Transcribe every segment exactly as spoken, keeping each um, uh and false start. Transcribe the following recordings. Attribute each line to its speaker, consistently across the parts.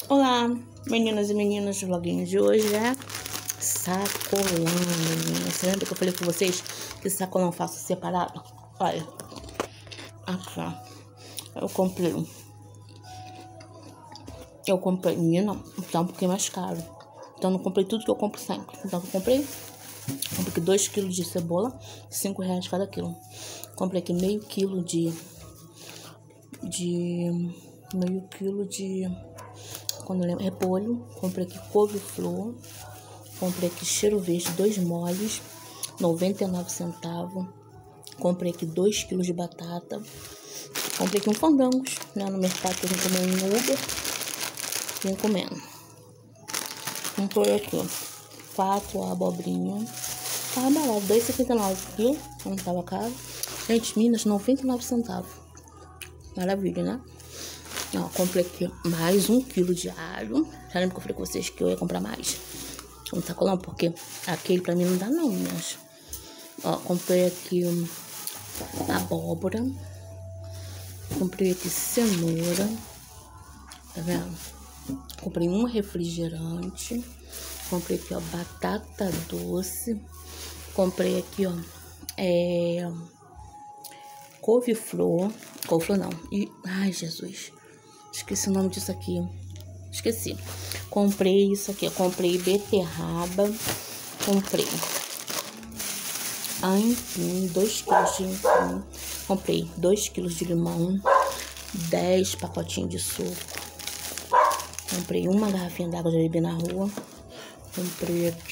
Speaker 1: Olá, meninas e meninos, o vloguinho de hoje é sacolão, meninas. Você lembra que eu falei com vocês que sacolão faço separado? Olha, aqui ó, eu comprei, eu comprei, menina, tá um pouquinho mais caro, então não comprei tudo que eu compro sempre. Então eu comprei, comprei aqui dois quilos de cebola, cinco reais cada quilo. Comprei aqui meio quilo de, de, meio quilo de... Quando eu lembro, repolho, comprei aqui couve-flor, comprei aqui cheiro verde, dois moles, noventa e nove centavos, comprei aqui dois quilos de batata, comprei aqui um fandangos, né, no mercado que a gente comeu no Uber, vim comendo. Comprei aqui quatro abobrinhas, tava barato, dois reais e setenta e nove centavos, não tava caro. Gente, Minas, noventa e nove centavos, maravilha, né? Ó, comprei aqui mais um quilo de alho. Já lembro que eu falei com vocês que eu ia comprar mais um sacolão, porque aquele pra mim não dá não, minhas. Ó, comprei aqui um, abóbora. Comprei aqui cenoura. Tá vendo? Comprei um refrigerante. Comprei aqui, ó, batata doce. Comprei aqui, ó, é... couve-flor. Couve-flor não. E, ai, Jesus. Esqueci o nome disso aqui. Esqueci. Comprei isso aqui. Eu comprei beterraba. Comprei aipim, dois quilos de aipim. Comprei dois quilos de limão. dez pacotinhos de suco. Comprei uma garrafinha d'água de beber na rua. Comprei aqui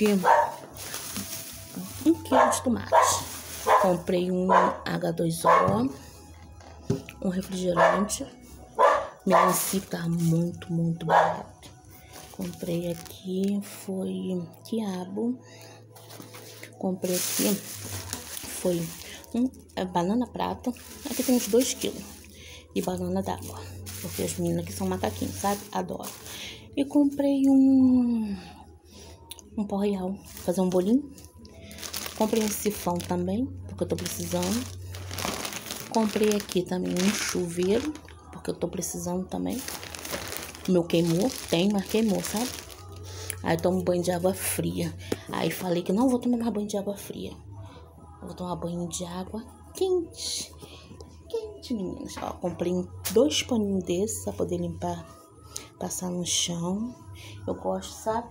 Speaker 1: um quilo de tomate. Comprei um agá dois ó. Um refrigerante. Melancia tá muito, muito barato. Comprei aqui, foi quiabo. Comprei aqui, foi um, é, banana prata. Aqui tem uns dois quilos. E banana d'água. Porque as meninas aqui são macaquinhos, sabe? Adoro. E comprei um, um pó real, fazer um bolinho. Comprei um sifão também, porque eu tô precisando. Comprei aqui também um chuveiro, porque eu tô precisando também. O meu queimou, tem, mas queimou, sabe? Aí tomo banho de água fria. Aí falei que não vou tomar mais banho de água fria. Eu vou tomar banho de água quente. Quente, meninas. Ó, comprei dois paninhos desses pra poder limpar, passar no chão. Eu gosto, sabe?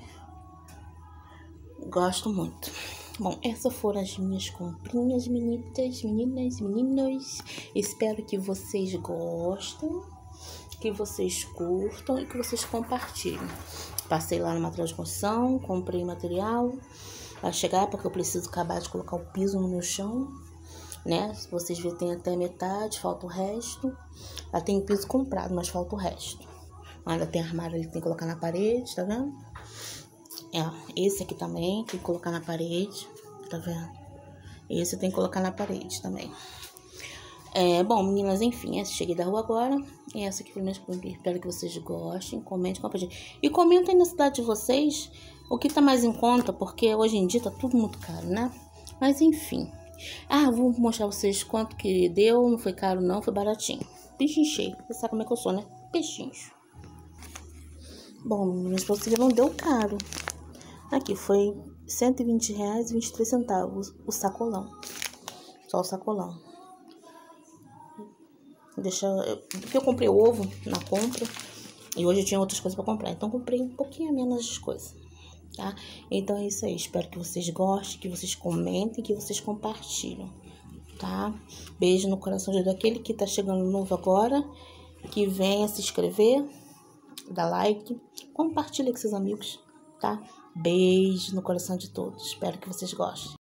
Speaker 1: Gosto muito. Bom, essas foram as minhas comprinhas, meninas, meninas, meninos. Espero que vocês gostem, que vocês curtam e que vocês compartilhem. Passei lá no material de construção, comprei material para chegar, porque eu preciso acabar de colocar o piso no meu chão, né? Se vocês verem, tem até metade, falta o resto. Já tem piso comprado, mas falta o resto. Ainda tem armário ali que tem que colocar na parede, tá vendo? É, esse aqui também tem que colocar na parede, tá vendo? Esse tem que colocar na parede também. É, bom, meninas, enfim, essa cheguei da rua agora. E essa aqui foi minha compra. Espero que vocês gostem, comentem, compartilhem. E comentem na cidade de vocês o que tá mais em conta, porque hoje em dia tá tudo muito caro, né? Mas enfim. Ah, vou mostrar vocês quanto que deu. Não foi caro não, foi baratinho. Peixinho cheio. Você sabe como é que eu sou, né? Peixinhos. Bom, meninas, pra vocês não deu caro. Aqui foi cento e vinte reais e vinte e três centavos o sacolão. Só o sacolão. Deixa, porque eu comprei ovo na compra e hoje eu tinha outras coisas para comprar, então comprei um pouquinho menos de coisas, tá? Então é isso aí, espero que vocês gostem, que vocês comentem, que vocês compartilhem, tá? Beijo no coração de daquele que tá chegando novo agora, que venha se inscrever, dá like, compartilha com seus amigos, tá? Beijo no coração de todos, espero que vocês gostem.